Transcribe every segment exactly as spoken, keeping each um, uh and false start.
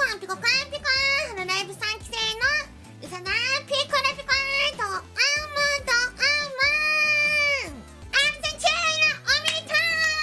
コンピココンピコーン、ハロライブさん期生のうさなピコラピコーンとアーモンドアーモンアルゼンチンおめでと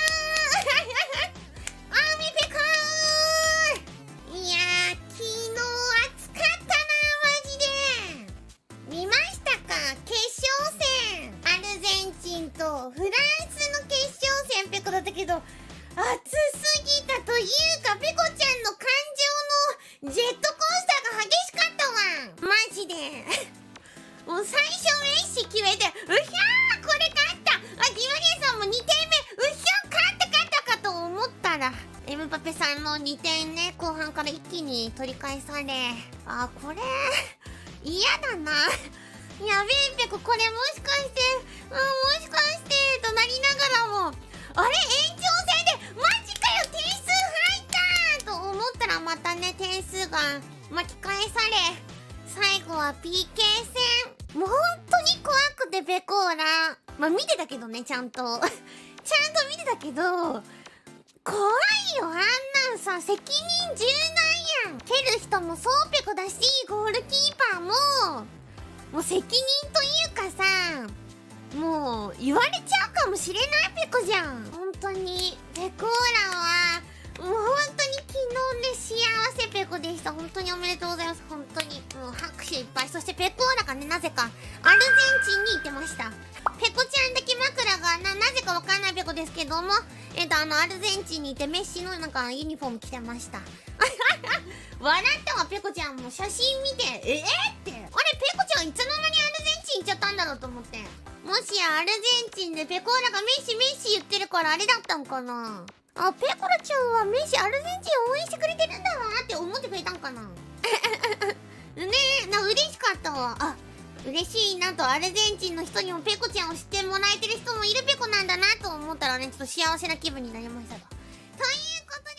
うおみピコー。いやー、昨日暑かったなマジで。見ましたか？決勝戦アルゼンチンとフランスの決勝戦ペコだったけど、暑すぎたというか、ペコちゃんの感情のジェットコースターが激しかったわマジでもう最初メッシ決めて、うひゃーこれ勝った、あ、ギマゲンさんもにてんめ、うひゃー勝った勝ったかと思ったら、エムバペさんのにてんね、後半から一気に取り返され、あ、これ嫌だなやべえペコ、これもしかして、うん、もしかしてとなりながらも、あれ延長戦でマジかよ、点数入ったと思ったら、またね点数が巻き返され、最後は ピーケー 戦。もう本当に怖くてペコーラ、まあ見てたけどね、ちゃんとちゃんと見てたけど、怖いよ、あんなんさ、責任重大やん。蹴る人もそうペコだし、ゴールキーパーももう責任というかさ、もう言われちゃうかもしれないペコじゃん。本当にペコーラはもう本当に昨日ね、幸せペコでした。本当におめでとうございます。本当にもう拍手いっぱい。そしてペコーラがね、なぜかアルゼンチンに行ってました。ペコちゃんだけ枕がななぜかわかんないペコですけども、えっとあのアルゼンチンにいてメッシのなんかユニフォーム着てました笑ったわ。ペコちゃんも写真見て、ええって、あれペコちゃんいつの間にアルゼンチン行っちゃったんだろうと思って、もしやアルゼンチンでペコーラがメッシメッシ言ってるからあれだったんかな。あ、ペコラちゃんはメッシアルゼンチン応援してくれてるんだわって思ってくれたんかなねえ、な、嬉しかったわ。あ、嬉しいなと、アルゼンチンの人にもペコちゃんを知ってもらえてる人もいるペコなんだなと思ったらね、ちょっと幸せな気分になりましたと。ということ